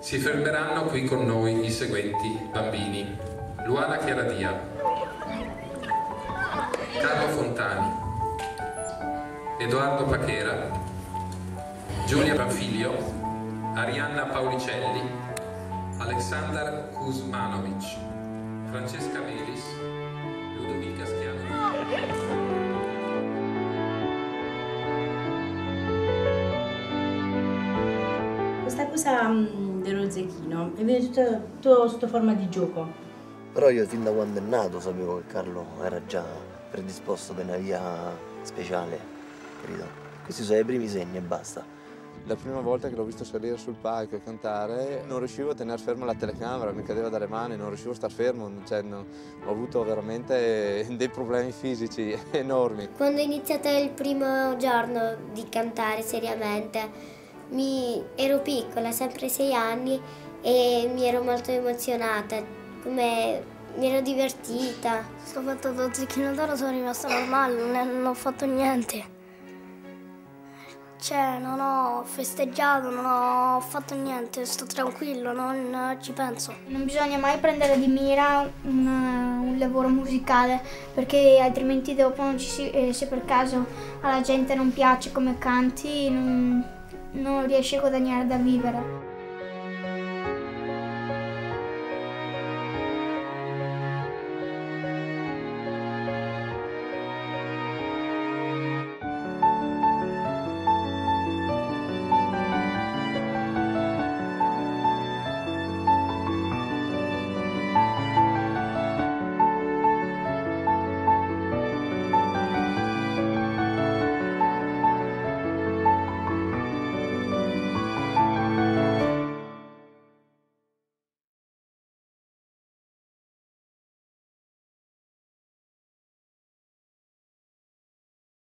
Si fermeranno qui con noi i seguenti bambini: Luana Chiaradia, Carlo Fontani, Edoardo Pachera, Giulia Panfilio, Arianna Paulicelli, Aleksandar Kuzmanovic, Francesca Melis, Ludovica Schiano. Questa cosa dello zecchino è venuto tutto sotto forma di gioco. Però io fin da quando è nato sapevo che Carlo era già predisposto per una via speciale, capito? Questi sono i primi segni e basta. La prima volta che l'ho visto salire sul palco e cantare non riuscivo a tenere ferma la telecamera, mi cadeva dalle mani, non riuscivo a star fermo, ho avuto veramente dei problemi fisici enormi. Quando ho iniziato il primo giorno di cantare seriamente, ero piccola, sempre 6 anni, e mi ero molto emozionata, mi ero divertita. Ho fatto lo zecchino d'oro, sono rimasta normale, non ho fatto niente. Cioè, non ho festeggiato, non ho fatto niente, sto tranquillo, non ci penso. Non bisogna mai prendere di mira un lavoro musicale, perché altrimenti dopo se per caso alla gente non piace come canti, non riesci a guadagnare da vivere.